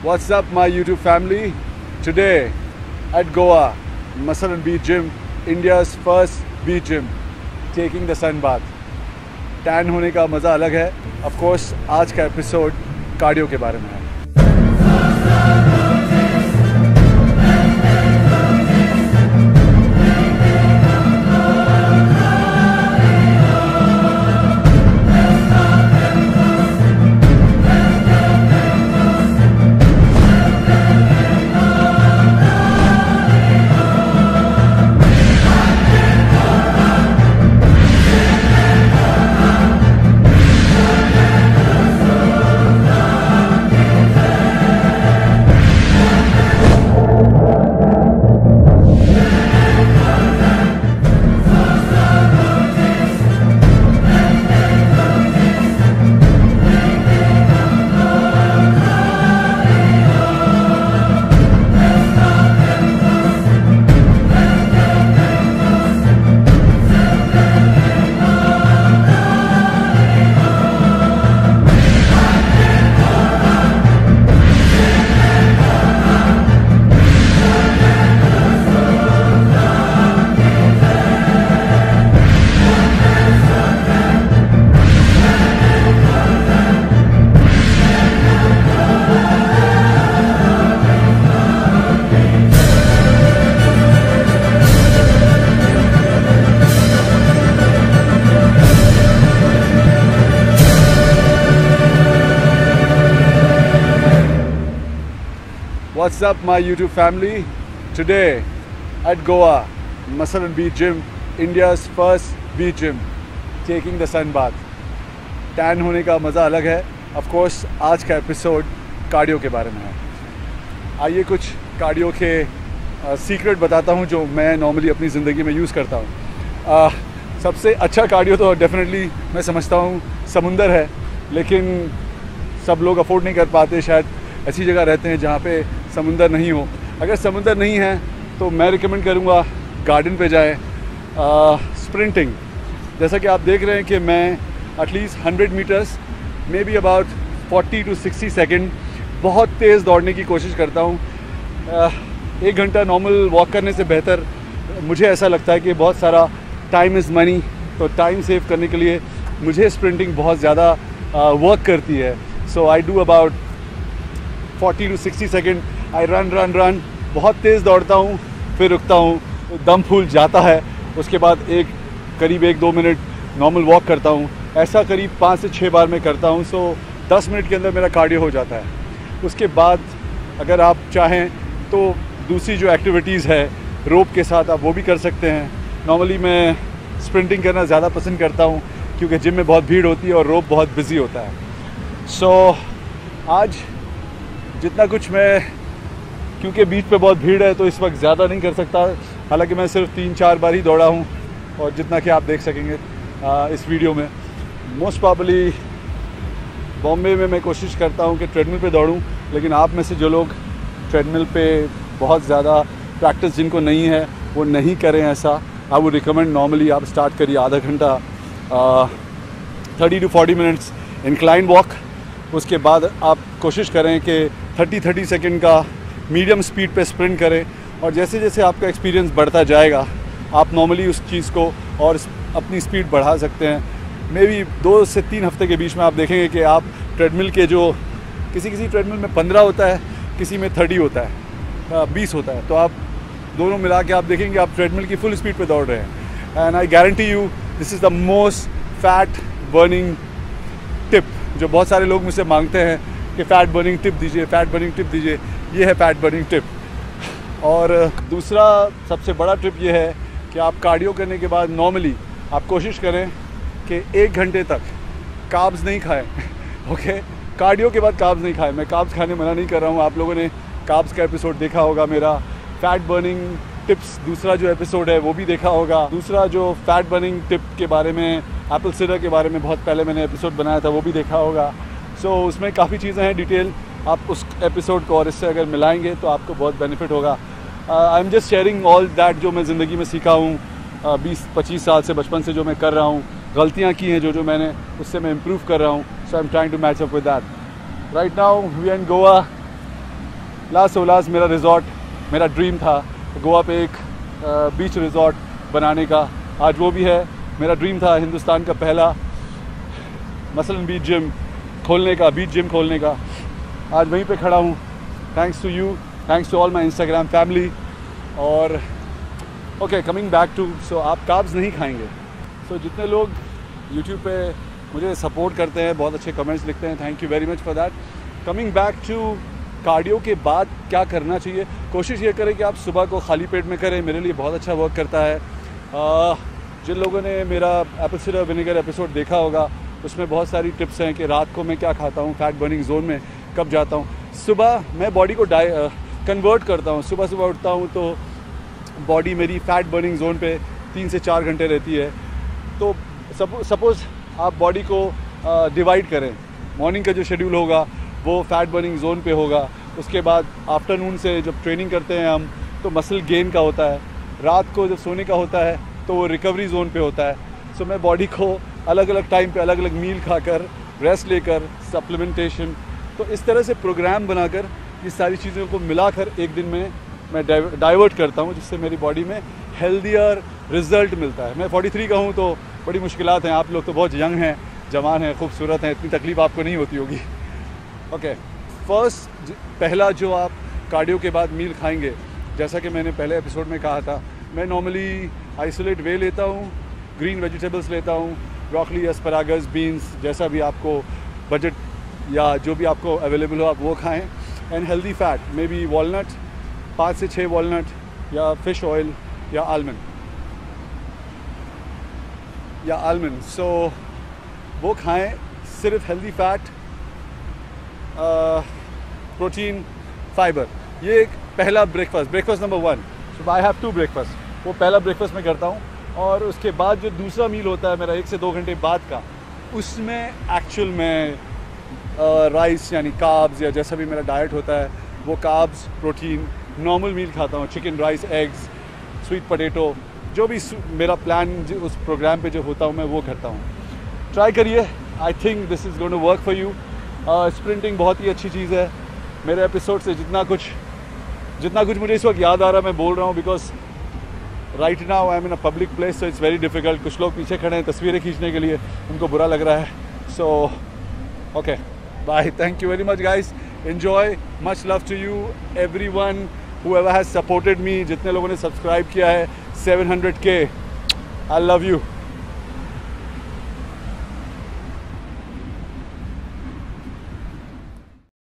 What's up, my YouTube family? Today at Goa, Masalan Beach Gym, India's first beach gym, taking the sun bath. Tan होने का मज़ा अलग है. Of course, आज का episode cardio के बारे में है. What's up, my YouTube family? Today at Goa, Masalan Beach Gym, India's first beach gym, taking the sun bath. Tan होने का मज़ा अलग है. Of course, आज का एपिसोड कार्डियो के बारे में है. आइए कुछ कार्डियो के सीक्रेट बताता हूँ जो मैं नॉर्मली अपनी ज़िंदगी में यूज़ करता हूँ. सबसे अच्छा कार्डियो तो डेफिनेटली मैं समझता हूँ समुंदर है, लेकिन सब लोग अफोर्ड नहीं कर पाते. शायद ऐसी जगह रहते हैं जहाँ पे समुंदर नहीं हो. अगर समुंदर नहीं है तो मैं रिकमेंड करूँगा गार्डन पे जाए. स्प्रिंटिंग, जैसा कि आप देख रहे हैं कि मैं at least 100 metres maybe about 40 to 60 second बहुत तेज़ दौड़ने की कोशिश करता हूँ. 1 घंटा नॉर्मल वॉक करने से बेहतर मुझे ऐसा लगता है कि बहुत सारा टाइम इज़ मनी. तो टाइम सेव करने के लिए मुझे स्प्रिंटिंग बहुत ज़्यादा वर्क करती है. So I do about 40 to 60 second. I run बहुत तेज़ दौड़ता हूँ, फिर रुकता हूँ, दम फूल जाता है. उसके बाद करीब 1-2 मिनट नॉर्मल वॉक करता हूँ. ऐसा करीब 5 से 6 बार मैं करता हूँ. सो 10 मिनट के अंदर मेरा कार्डियो हो जाता है. उसके बाद अगर आप चाहें तो दूसरी जो एक्टिविटीज़ है रोप के साथ आप वो भी कर सकते हैं. नॉर्मली मैं स्प्रिंटिंग करना ज़्यादा पसंद करता हूँ क्योंकि जिम में बहुत भीड़ होती है और रोप बहुत बिजी होता है. सो आज जितना कुछ मैं, क्योंकि बीच पे बहुत भीड़ है तो इस वक्त ज़्यादा नहीं कर सकता. हालांकि मैं सिर्फ 3-4 बार ही दौड़ा हूँ और जितना कि आप देख सकेंगे इस वीडियो में. मोस्ट प्रॉबली बॉम्बे में मैं कोशिश करता हूँ कि ट्रेडमिल पे दौड़ूँ, लेकिन आप में से जो लोग ट्रेडमिल पे बहुत ज़्यादा प्रैक्टिस जिनको नहीं है वो नहीं करें ऐसा. आई वुड रिकमेंड नॉर्मली आप स्टार्ट करिए आधा घंटा 30 to 40 मिनट्स इंक्लाइन वॉक. उसके बाद आप कोशिश करें कि 30 सेकेंड का मीडियम स्पीड पे स्प्रिंट करें. और जैसे जैसे आपका एक्सपीरियंस बढ़ता जाएगा आप नॉर्मली उस चीज़ को और अपनी स्पीड बढ़ा सकते हैं. मे बी 2 से 3 हफ्ते के बीच में आप देखेंगे कि आप ट्रेडमिल के जो किसी ट्रेडमिल में 15 होता है, किसी में 30 होता है, 20 होता है, तो आप दोनों मिला के आप देखेंगे आप ट्रेडमिल की फुल स्पीड पे दौड़ रहे हैं. And I guarantee you this is the most fat burning tip जो बहुत सारे लोग मुझसे मांगते हैं कि फ़ैट बर्निंग टिप दीजिए, फ़ैट बर्निंग टिप दीजिए. ये है फ़ैट बर्निंग टिप. और दूसरा सबसे बड़ा टिप ये है कि आप कार्डियो करने के बाद नॉर्मली आप कोशिश करें कि 1 घंटे तक कार्ब्स नहीं खाएं. ओके, कार्डियो के बाद कार्ब्स नहीं खाएं. मैं कार्ब्स खाने मना नहीं कर रहा हूँ. आप लोगों ने कार्ब्स का एपिसोड देखा होगा मेरा. फ़ैट बर्निंग टिप्स दूसरा जो एपिसोड है वो भी देखा होगा. दूसरा जो फ़ैट बर्निंग टिप के बारे में, एप्पल सिडर के बारे में बहुत पहले मैंने एपिसोड बनाया था, वो भी देखा होगा. सो उसमें काफ़ी चीज़ें हैं डिटेल. आप उस एपिसोड को और इससे अगर मिलाएंगे तो आपको बहुत बेनिफिट होगा. I am just sharing all that जो मैं ज़िंदगी में सीखा हूँ 20-25 साल से, बचपन से जो मैं कर रहा हूँ. गलतियाँ की हैं जो मैंने, उससे मैं इम्प्रूव कर रहा हूँ. So I am trying to match up with that. Right now we are in Goa. Last ओलास मेरा रिज़ॉर्ट, मेरा ड्रीम था गोवा पे एक बीच रिज़ॉर्ट बनाने का, आज वो भी है। मेरा ड्रीम था हिंदुस्तान का पहला मसलन बीच जिम खोलने का, बीच जिम खोलने का। आज वहीं पे खड़ा हूँ, thanks to you, thanks to all my Instagram family. और okay, coming back to, so आप कार्ब्स नहीं खाएंगे। सो जितने लोग यूट्यूब पे मुझे सपोर्ट करते हैं, बहुत अच्छे कमेंट्स लिखते हैं, thank you very much for that. Coming back to cardio के बाद क्या करना चाहिए, कोशिश ये करें कि आप सुबह को खाली पेट में करें, मेरे लिए बहुत अच्छा वर्क करता है। जिन लोगों ने मेरा एप्पल साइडर विनेगर एपिसोड देखा होगा, उसमें बहुत सारी टिप्स हैं कि रात को मैं क्या खाता हूँ, फैट बर्निंग जोन में कब जाता हूँ। सुबह मैं बॉडी को कन्वर्ट करता हूँ, सुबह सुबह उठता हूँ तो बॉडी मेरी फैट बर्निंग जोन पे 3 से 4 घंटे रहती है। तो सपोज़ आप बॉडी को डिवाइड करें, मॉर्निंग का जो शेड्यूल होगा वो फैट बर्निंग जोन पे होगा, उसके बाद आफ्टरनून से जब ट्रेनिंग करते हैं हम तो मसल गेन का होता है, रात को जब सोने का होता है तो वो रिकवरी जोन पे होता है। सो मैं बॉडी को अलग अलग टाइम पे अलग अलग मील खाकर, रेस्ट लेकर, सप्लीमेंटेशन, तो इस तरह से प्रोग्राम बनाकर ये सारी चीज़ों को मिलाकर एक दिन में मैं डाइवर्ट करता हूँ, जिससे मेरी बॉडी में हेल्दियर रिजल्ट मिलता है। मैं 43 का हूँ तो बड़ी मुश्किलात हैं, आप लोग तो बहुत यंग हैं, जवान हैं, खूबसूरत हैं, इतनी तकलीफ़ आपको नहीं होती होगी। ओके, पहला जो आप कार्डियो के बाद मील खाएंगे, जैसा कि मैंने पहले एपिसोड में कहा था, मैं नॉर्मली आइसोलेट वे लेता हूँ, ग्रीन वेजिटेबल्स लेता हूँ, ब्रोकली, एस्परागस, बीन्स, जैसा भी आपको बजट या जो भी आपको अवेलेबल हो आप वो खाएं। And healthy fat, maybe walnut, 5 से 6 वॉलनट या फिश ऑयल या आलमंड, सो वो खाएं। सिर्फ हेल्दी फैट, प्रोटीन, फाइबर, ये एक पहला breakfast number 1। So I have 2 breakfast, वो पहला ब्रेकफास्ट मैं करता हूँ। और उसके बाद जो दूसरा मील होता है मेरा 1 से 2 घंटे बाद का, उसमें एक्चुअल में राइस यानी कार्ब्स या जैसा भी मेरा डाइट होता है वो कार्ब्स, प्रोटीन, नॉर्मल मील खाता हूँ, chicken, rice, eggs, sweet potato, जो भी मेरा प्लान उस प्रोग्राम पे जो होता हूँ मैं वो करता हूँ। ट्राई करिए, I think this is going to work for you. Sprinting बहुत ही अच्छी चीज़ है। मेरे एपिसोड से जितना कुछ मुझे इस वक्त याद आ रहा है मैं बोल रहा हूँ, because right now I am in a public place, so it's very difficult. कुछ लोग पीछे खड़े हैं तस्वीरें खींचने के लिए, उनको बुरा लग रहा है। So okay, bye, thank you very much guys, enjoy, much love to you everyone whoever has supported me, जितने लोगों ने सब्सक्राइब किया है 700K, I love you।